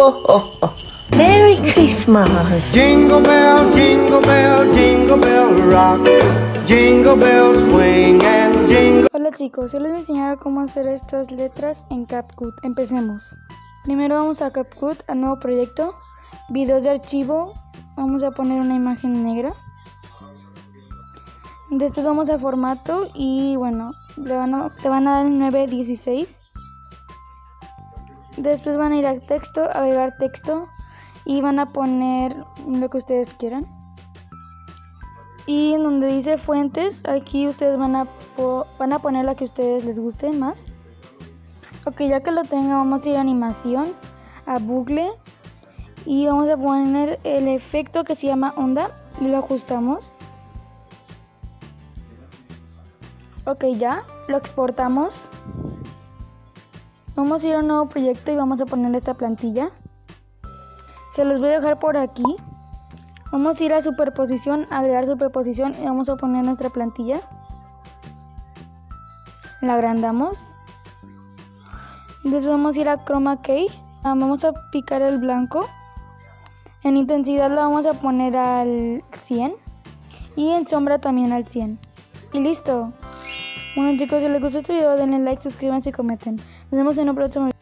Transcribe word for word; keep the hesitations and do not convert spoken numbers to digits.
Merry Christmas. Jingle bell, jingle bell, jingle bell rock. Jingle bells swing and jingle. Hola chicos, yo les voy a enseñar cómo hacer estas letras en CapCut. Empecemos. Primero vamos a CapCut, a nuevo proyecto, videos de archivo. Vamos a poner una imagen negra. Después vamos a formato y bueno, le van a, te van a dar el nueve dieciséis. Después van a ir a texto, agregar texto y van a poner lo que ustedes quieran. Y en donde dice fuentes, aquí ustedes van a, van a poner la que a ustedes les guste más. Ok, ya que lo tenga, vamos a ir a animación, a bucle y vamos a poner el efecto que se llama onda y lo ajustamos. Ok, ya, lo exportamos. Vamos a ir a un nuevo proyecto y vamos a poner esta plantilla. Se los voy a dejar por aquí. Vamos a ir a superposición, agregar superposición y vamos a poner nuestra plantilla. La agrandamos. Después vamos a ir a Chroma Key. Vamos a picar el blanco. En intensidad la vamos a poner al cien. Y en sombra también al cien. Y listo. Bueno chicos, si les gustó este video denle like, suscríbanse y comenten. Nos vemos en un próximo video.